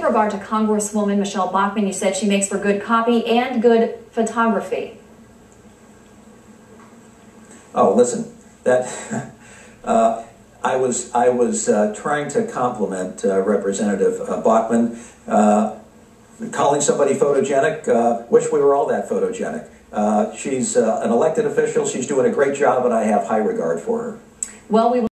regard to Congresswoman Michelle Bachmann, you said she makes for good copy and good photography. Oh, listen, that I was trying to compliment Representative Bachmann. Calling somebody photogenic, wish we were all that photogenic. She's an elected official. She's doing a great job, and I have high regard for her. Well, we